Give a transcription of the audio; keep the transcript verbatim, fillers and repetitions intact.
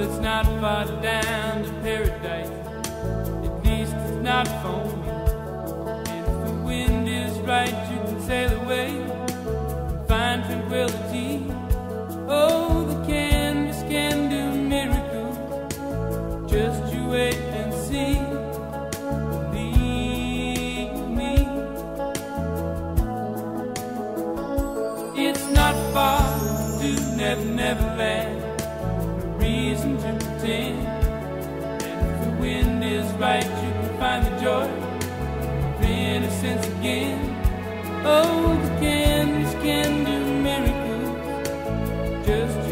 Well, it's not far down to paradise, at least it's not for me. And if the wind is right, you can sail away and find tranquility. Oh, the canvas can do miracles, just you wait and see. Believe me, it's not far to Never Never Land. Reason to pretend, and if the wind is right, you can find the joy of innocence again. Oh, the canvas can do miracles, just